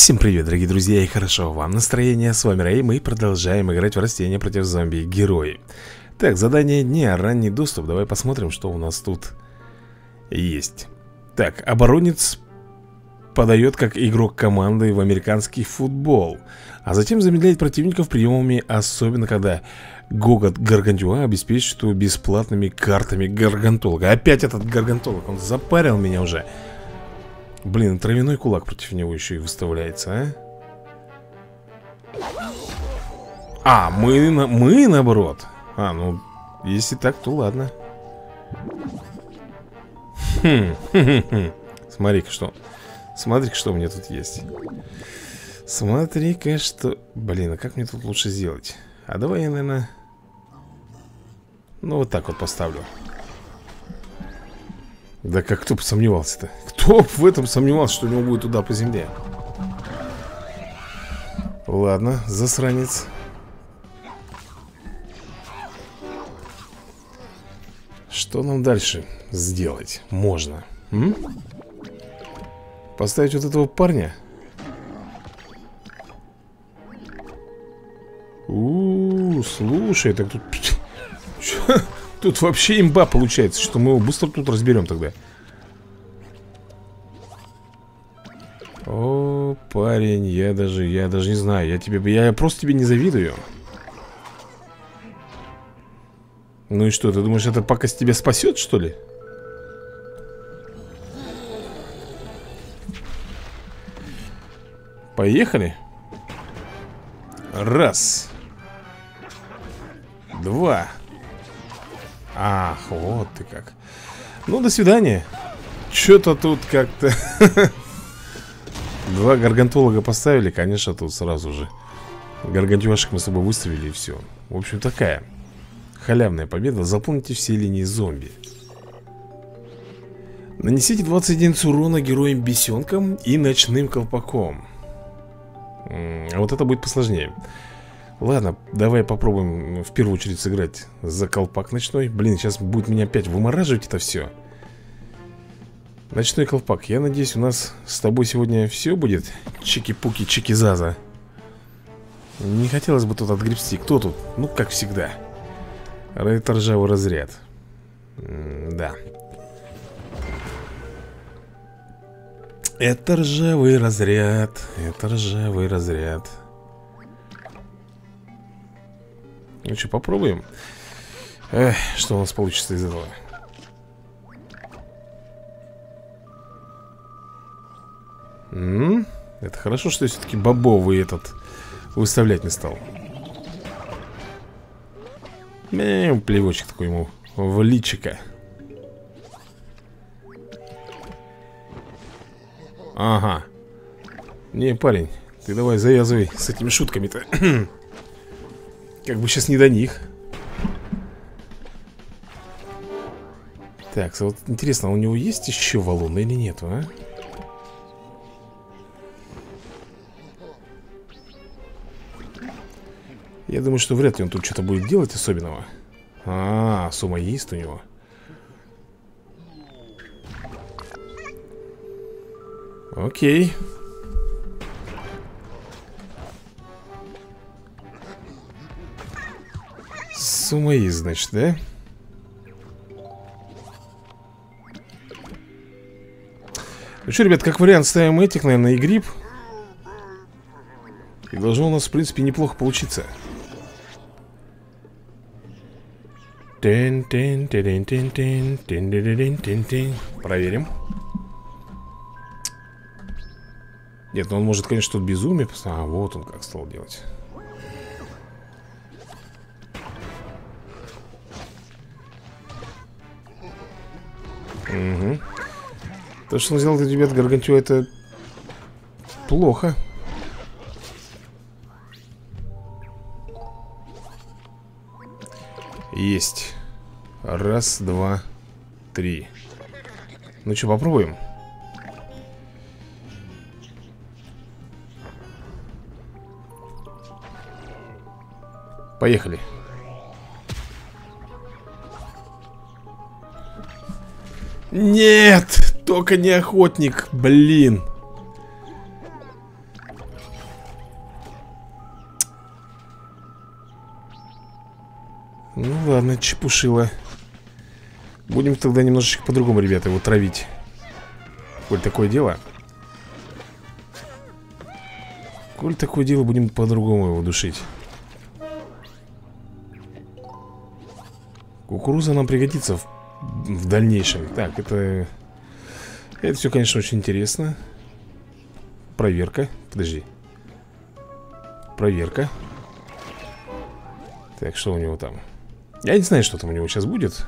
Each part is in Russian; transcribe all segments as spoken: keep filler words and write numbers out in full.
Всем привет, дорогие друзья, и хорошо вам настроение. С вами Рэй, мы продолжаем играть в растения против зомби-герои. Так, задание дня, ранний доступ. Давай посмотрим, что у нас тут есть. Так, оборонец подает как игрок команды в американский футбол, а затем замедляет противников приемами, особенно когда Гогот Гаргантюа обеспечит его бесплатными картами гаргантолога. Опять этот гаргантолог, он запарил меня уже. Блин, травяной кулак против него еще и выставляется, а? А, мы, на, мы наоборот. А, ну, если так, то ладно. Хм, хм, хм. Смотри-ка, что Смотри-ка, что у меня тут есть. Смотри-ка, что... Блин, а как мне тут лучше сделать? А давай я, наверное... Ну, вот так вот поставлю. Да как кто бы сомневался-то? Кто бы в этом сомневался, что у него будет удар по земле? Ладно, засранец. Что нам дальше сделать можно? М? Поставить вот этого парня? У-у-у, слушай, так тут... Тут вообще имба получается, что мы его быстро тут разберем тогда. О, парень, я даже, я даже не знаю, я тебе, я просто тебе не завидую. Ну и что, ты думаешь, эта пакость тебя спасет, что ли? Поехали. Раз. Два. Ах, вот ты как. Ну, до свидания. Что-то тут как-то... Два гаргантолога поставили, конечно, тут сразу же гаргантюашек мы с собой выставили и все. В общем, такая халявная победа. Заполните все линии зомби. Нанесите двадцать единиц урона героям-бесенкам и ночным колпаком. А вот это будет посложнее. Ладно, давай попробуем в первую очередь сыграть за колпак ночной. Блин, сейчас будет меня опять вымораживать это все. Ночной колпак. Я надеюсь, у нас с тобой сегодня все будет чики-пуки, чики-заза. Не хотелось бы тут отгребсти. Кто тут? Ну, как всегда. Это ржавый разряд. М да. Это ржавый разряд. Это ржавый разряд. Ну что, попробуем. Эх, что у нас получится из этого. М-м? Это хорошо, что я все-таки бобовый этот выставлять не стал. Эм, плевочек такой ему в личико. Ага. Не, парень, ты давай завязывай с этими шутками-то. Как бы сейчас не до них. Так, вот интересно, у него есть еще валун или нету, а? Я думаю, что вряд ли он тут что-то будет делать особенного. А, сумоист у него. Окей. Сумоист, значит, да? Ну что, ребят, как вариант ставим этих, наверное, и гриб. И должно у нас, в принципе, неплохо получиться. Проверим. Нет, ну он может, конечно, тут безумие. А, вот он как стал делать. Угу. То, что он сделал, ребят, Гаргантюа, это плохо. Есть. Раз, два, три. Ну что, попробуем? Поехали. Нет, только не охотник, блин. Ну ладно, чепушила. Будем тогда немножечко по-другому, ребята, его травить. Коль такое дело. Коль такое дело, будем по-другому его душить. Кукуруза нам пригодится в, в дальнейшем. Так, это... Это все, конечно, очень интересно. Проверка. Подожди. Проверка. Так, что у него там? Я не знаю, что там у него сейчас будет.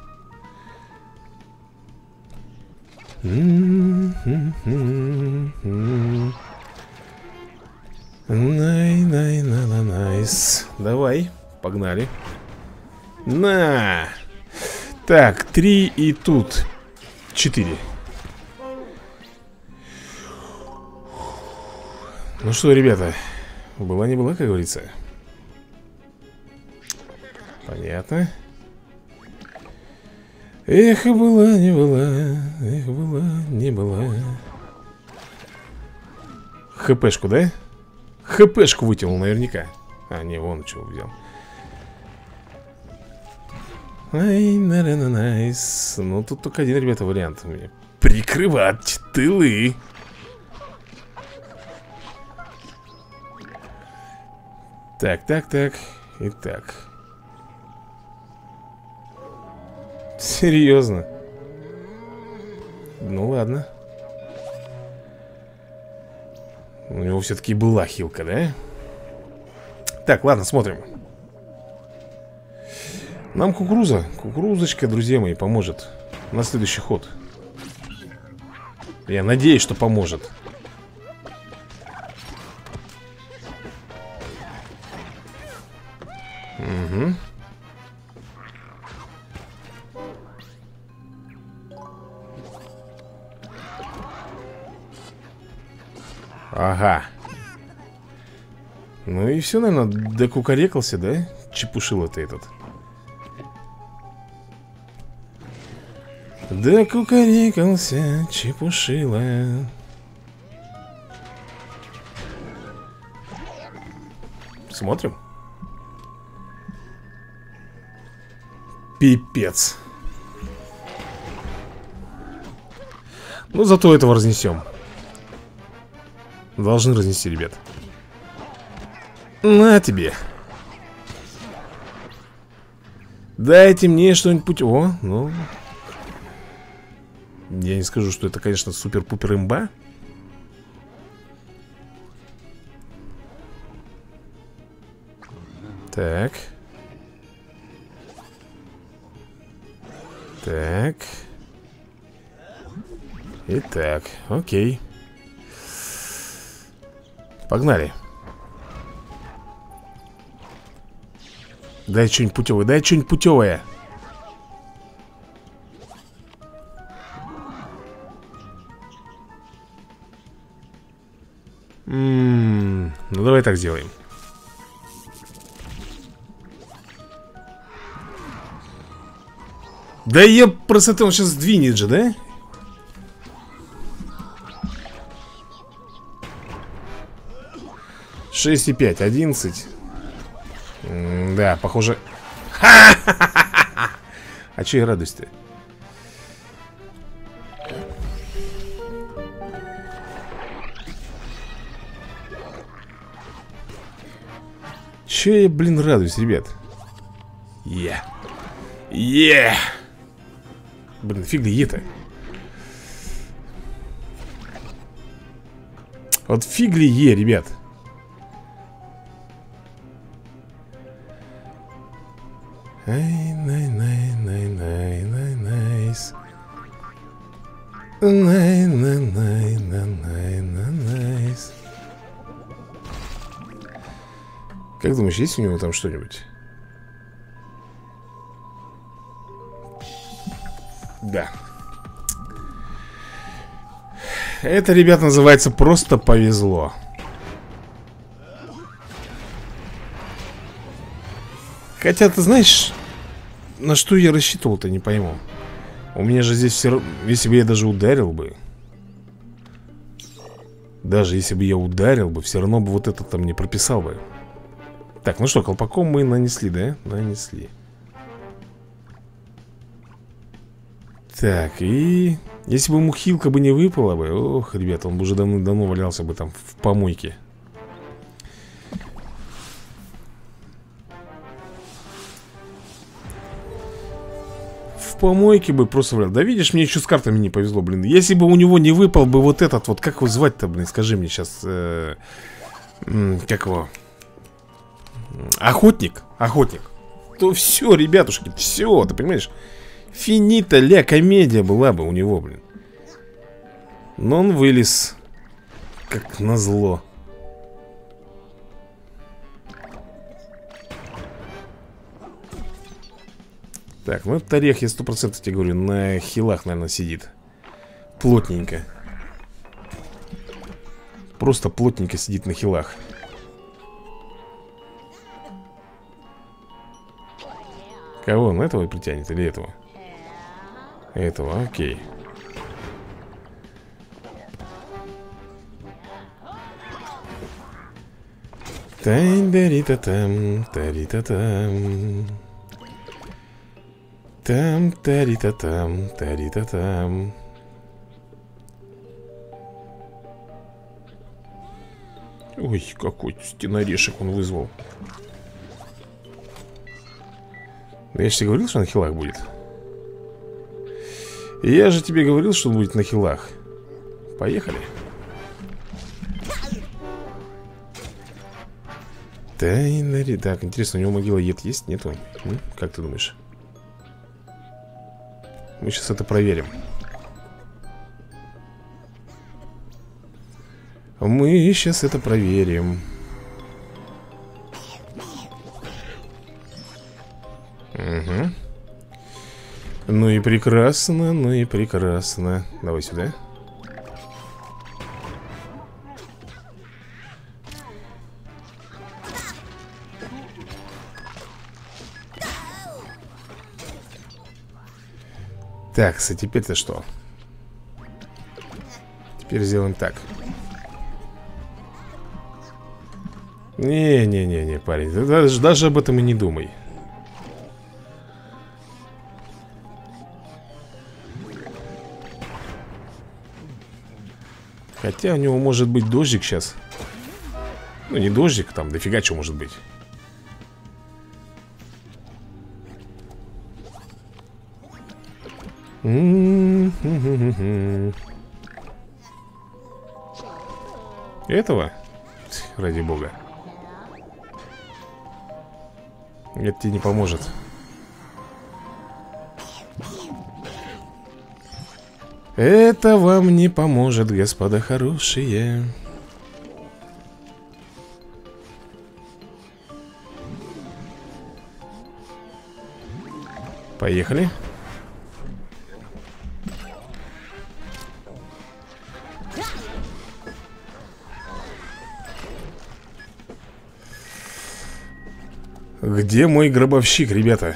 Най-най-на-на-найс. Давай, погнали. На! Так, три и тут четыре. Ну что, ребята, была не была, как говорится. Понятно. Эх, была не была, эх, была не была. ХПшку, да? ХПшку вытянул наверняка. А, не, вон чего взял. Ай, на-на-на-найс. Ну, тут только один, ребята, вариант у меня. Прикрывать тылы. Так, так, так. И так. Серьезно? Ну, ладно. У него все-таки была хилка, да? Так, ладно, смотрим. Нам кукуруза, кукурузочка, друзья мои, поможет на следующий ход. Я надеюсь, что поможет. Угу. Ага. Ну и все, наверное, докукарекался, да? Чепушила-то этот. Докукарекался, чепушила. Смотрим. Пипец. Ну, зато этого разнесем. Должны разнести, ребят. На тебе. Дайте мне что-нибудь. О, ну. Я не скажу, что это, конечно, супер-пупер имба. Так. Так. Итак, окей. Погнали. Дай что-нибудь путевое, дай что-нибудь путевое. М-м-м, ну давай так сделаем. Да я просто он сейчас сдвинет же, да? шесть и пять, одиннадцать. М да, похоже. А че я радуюсь-то? Че я, блин, радуюсь, ребят? Е Е Блин, фиг ли е-то? Вот фиг ли е, ребят? Ай, най, най, най, най, най, найс. Най, най, най, най, най, най, найс. Как думаешь, есть у него там что-нибудь? Да. Это, ребят, называется просто повезло. Хотя, ты знаешь, на что я рассчитывал-то, не пойму. У меня же здесь все равно... Если бы я даже ударил бы... Даже если бы я ударил бы, все равно бы вот это там не прописал бы. Так, ну что, колпаком мы нанесли, да? Нанесли. Так, и... Если бы ему хилка бы не выпала бы... Ох, ребята, он бы уже давно-давно валялся бы там в помойке. В помойке бы просто валял. Да видишь, мне еще с картами не повезло, блин. Если бы у него не выпал бы вот этот вот... Как его звать-то, блин, скажи мне сейчас... Э, как его? Охотник. Охотник. То все, ребятушки, все, ты понимаешь? Финита ля комедия была бы у него, блин. Но он вылез. Как назло. Так, ну этот орех, я сто процентов тебе говорю, на хилах, наверное, сидит. Плотненько. Просто плотненько сидит на хилах. Кого он, этого притянет или этого? Этого, окей. Тань-дари-та-там, тари-та-там. Там, тари-та-там, тари-та-там. Ой, какой стенорешек он вызвал. Да я же тебе говорил, что на хилах будет. Я же тебе говорил, что он будет на хилах. Поехали. Тайнари. Так, интересно, у него могила ед есть? Нету? М? Как ты думаешь? Мы сейчас это проверим. Мы сейчас это проверим. Угу. Ну и прекрасно, ну и прекрасно. Давай сюда. Так, а теперь-то что? Теперь сделаем так. Не-не-не-не, парень, ты даже, даже об этом и не думай. Хотя у него может быть дождик сейчас. Ну не дождик, там дофига чего может быть. Этого? Ради бога. Это тебе не поможет. Это вам не поможет, господа хорошие. Поехали. Где мой гробовщик, ребята?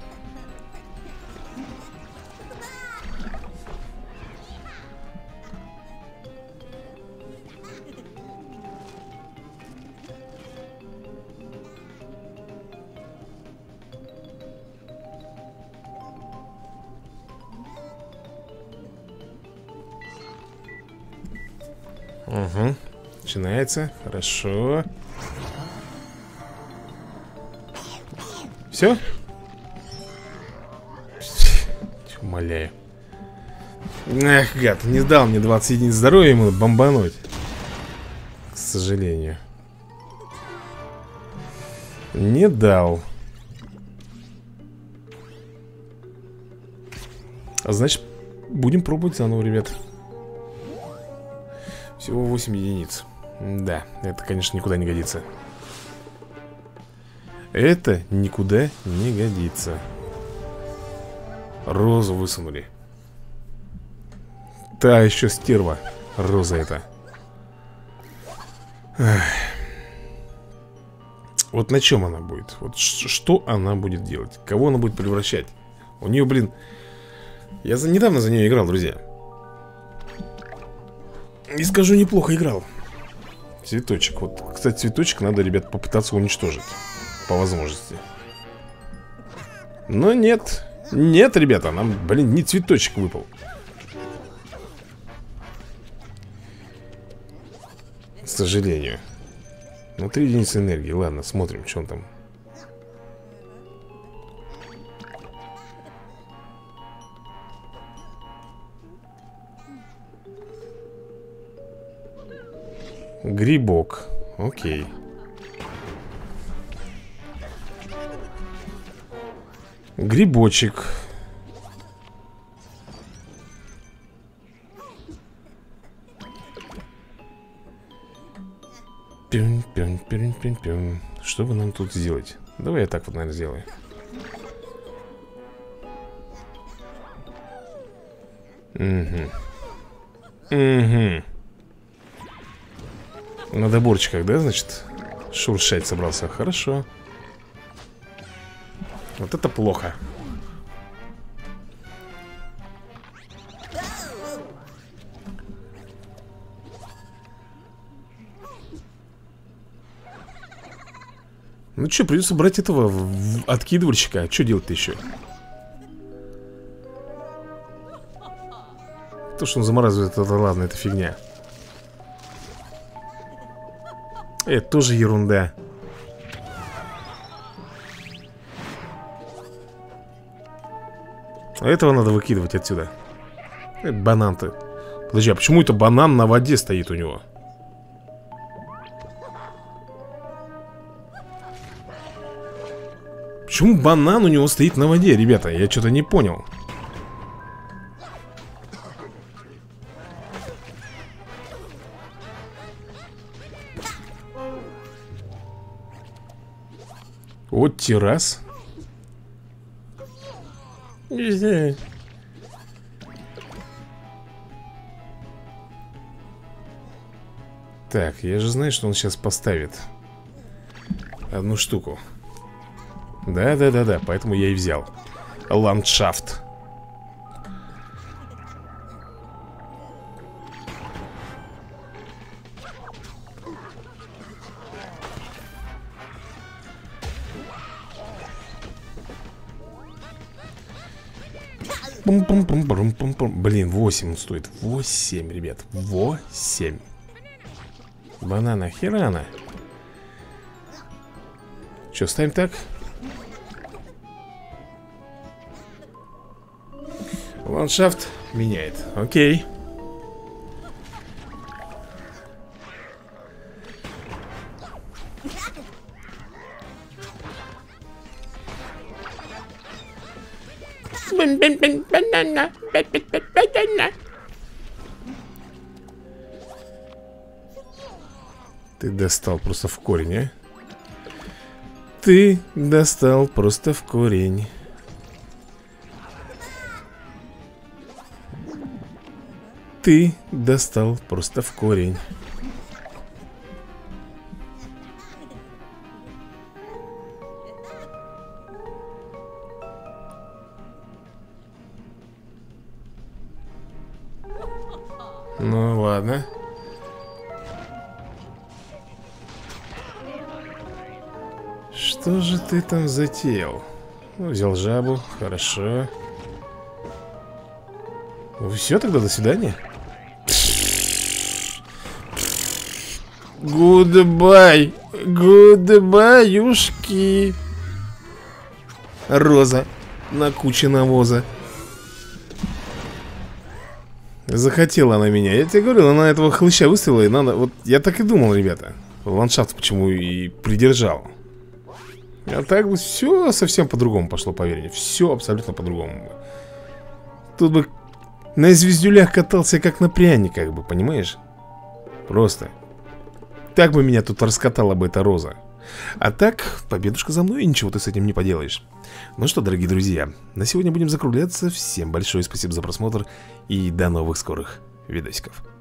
Угу. Начинается. Хорошо. Все? Умоляю. Эх, гад, не дал мне двадцать единиц здоровья ему бомбануть. К сожалению. Не дал. А значит, будем пробовать заново, ребят. Всего восемь единиц. Да, это, конечно, никуда не годится. Это никуда не годится. Розу высунули. Та еще стерва. Роза эта. Ах. Вот на чем она будет? Вот что она будет делать? Кого она будет превращать? У нее, блин... Я за... недавно за нее играл, друзья. И скажу, неплохо играл. Цветочек. Вот, кстати, цветочек надо, ребят, попытаться уничтожить. По возможности. Но нет. Нет, ребята, нам, блин, не цветочек выпал. К сожалению. Ну, три единицы энергии. Ладно, смотрим, что он там. Грибок. Окей. Грибочек. Пюн, пюн, пюн, пюн, пюн. Что бы нам тут сделать? Давай я так вот, наверное, сделаю. Угу. Угу. На доборчиках, да, значит, шуршать собрался. Хорошо. Вот это плохо. Ну что, придется брать этого в... откидывальщика. А что делать-то еще? То, что он замораживает, это ладно, это фигня. Это тоже ерунда. А этого надо выкидывать отсюда. Это банан-то. Подожди, а почему это банан на воде стоит у него? Почему банан у него стоит на воде, ребята? Я что-то не понял. Вот террас. Так, я же знаю, что он сейчас поставит одну штуку. Да-да-да-да, поэтому я и взял ландшафт. Пум-пум-пум-пум-пум-пум. Блин, восемь он стоит. восемь, ребят, восемь. Банана херана. Че, ставим так? Ландшафт меняет. Окей. Ты достал просто в корень, а? Ты достал просто в корень. Ты достал просто в корень. Ну ладно. Что же ты там затеял? Ну, взял жабу, хорошо. Ну, все, тогда до свидания. Гудбай, гудбаюшки. Роза на куче навоза. Захотела она меня. Я тебе говорил, она этого хлыща выставила, и надо. Вот я так и думал, ребята. Ландшафт почему и придержал. А так бы все совсем по-другому пошло, поверьте. Все абсолютно по-другому. Тут бы на звездюлях катался, как на пряниках бы, понимаешь? Просто. Так бы меня тут раскатала бы эта роза. А так, победушка за мной, и ничего ты с этим не поделаешь. Ну что, дорогие друзья, на сегодня будем закругляться. Всем большое спасибо за просмотр и до новых скорых видосиков.